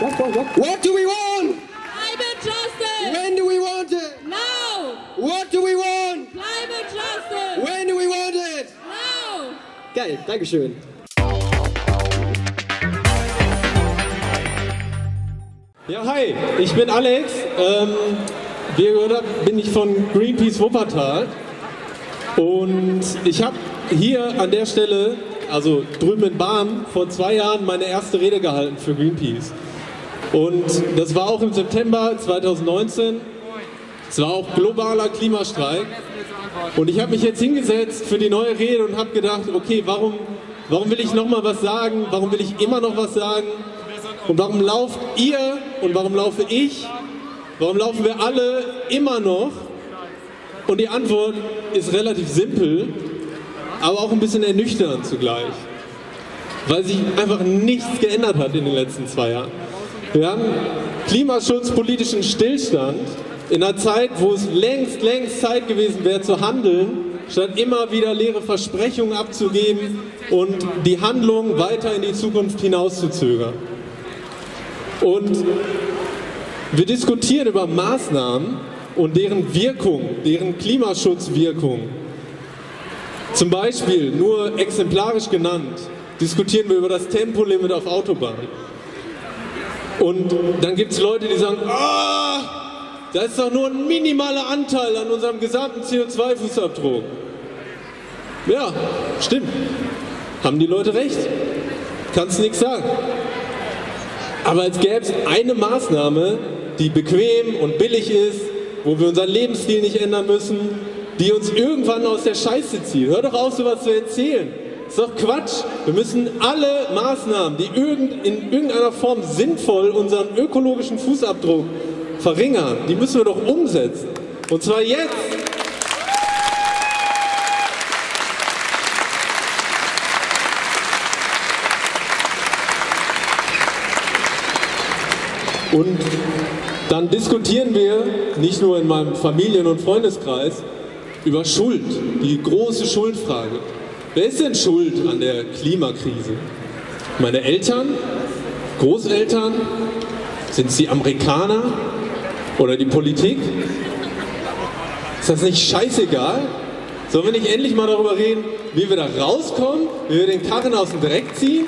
What do we want? Climate justice! When do we want it? Now! What do we want? Climate justice! When do we want it? Now! Geil, Dankeschön. Ja, hi, ich bin Alex. Wie ihr gehört habt, bin ich von Greenpeace Wuppertal. Und ich habe hier an der Stelle, also drüben in Barm, vor 2 Jahren meine erste Rede gehalten für Greenpeace. Und das war auch im September 2019. Es war auch globaler Klimastreik. Und ich habe mich jetzt hingesetzt für die neue Rede und habe gedacht, okay, warum will ich nochmal was sagen? Warum will ich immer noch was sagen? Und warum lauft ihr und warum laufe ich? Warum laufen wir alle immer noch? Und die Antwort ist relativ simpel, aber auch ein bisschen ernüchternd zugleich. Weil sich einfach nichts geändert hat in den letzten 2 Jahren. Wir haben klimaschutzpolitischen Stillstand in einer Zeit, wo es längst Zeit gewesen wäre zu handeln, statt immer wieder leere Versprechungen abzugeben und die Handlung weiter in die Zukunft hinauszuzögern. Und wir diskutieren über Maßnahmen und deren Wirkung, deren Klimaschutzwirkung. Zum Beispiel, nur exemplarisch genannt, diskutieren wir über das Tempolimit auf Autobahnen. Und dann gibt es Leute, die sagen, das ist doch nur ein minimaler Anteil an unserem gesamten CO2-Fußabdruck. Ja, stimmt. Haben die Leute recht. Kannst nichts sagen. Aber als gäbe es eine Maßnahme, die bequem und billig ist, wo wir unseren Lebensstil nicht ändern müssen, die uns irgendwann aus der Scheiße zieht. Hör doch auf, sowas zu erzählen. Das ist doch Quatsch. Wir müssen alle Maßnahmen, die in irgendeiner Form sinnvoll unseren ökologischen Fußabdruck verringern, die müssen wir doch umsetzen. Und zwar jetzt. Und dann diskutieren wir, nicht nur in meinem Familien- und Freundeskreis, über Schuld, die große Schuldfrage. Wer ist denn schuld an der Klimakrise? Meine Eltern? Großeltern? Sind es die Amerikaner? Oder die Politik? Ist das nicht scheißegal? Sollen wir nicht endlich mal darüber reden, wie wir da rauskommen? Wie wir den Karren aus dem Dreck ziehen?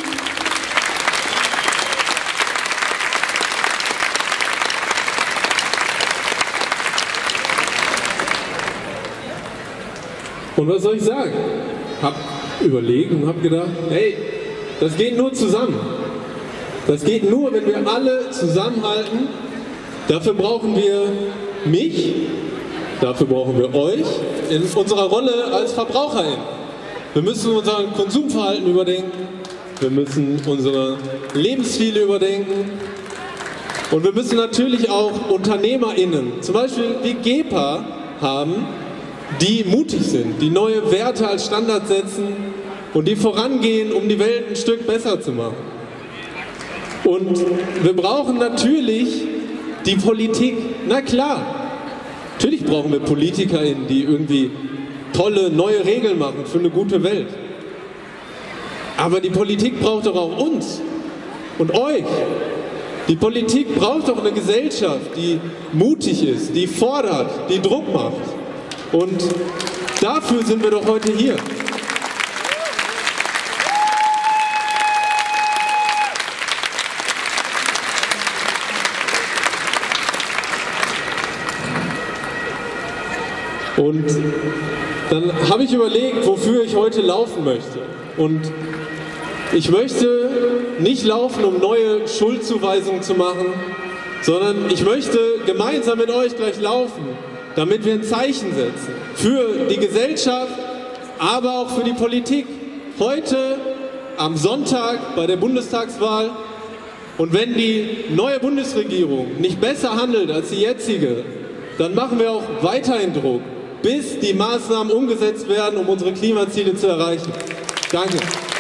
Und was soll ich sagen? Hab überlegt und hab gedacht, hey, das geht nur zusammen. Das geht nur, wenn wir alle zusammenhalten. Dafür brauchen wir mich, dafür brauchen wir euch in unserer Rolle als VerbraucherInnen. Wir müssen unser Konsumverhalten überdenken, wir müssen unsere Lebensstile überdenken und wir müssen natürlich auch UnternehmerInnen, zum Beispiel wie GEPA, haben, die mutig sind, die neue Werte als Standard setzen und die vorangehen, um die Welt ein Stück besser zu machen. Und wir brauchen natürlich die Politik. Na klar, natürlich brauchen wir PolitikerInnen, die irgendwie tolle neue Regeln machen für eine gute Welt. Aber die Politik braucht doch auch uns und euch. Die Politik braucht doch eine Gesellschaft, die mutig ist, die fordert, die Druck macht. Und dafür sind wir doch heute hier. Und dann habe ich überlegt, wofür ich heute laufen möchte. Und ich möchte nicht laufen, um neue Schuldzuweisungen zu machen, sondern ich möchte gemeinsam mit euch gleich laufen, damit wir ein Zeichen setzen für die Gesellschaft, aber auch für die Politik. Heute am Sonntag bei der Bundestagswahl. Und wenn die neue Bundesregierung nicht besser handelt als die jetzige, dann machen wir auch weiterhin Druck, bis die Maßnahmen umgesetzt werden, um unsere Klimaziele zu erreichen. Danke.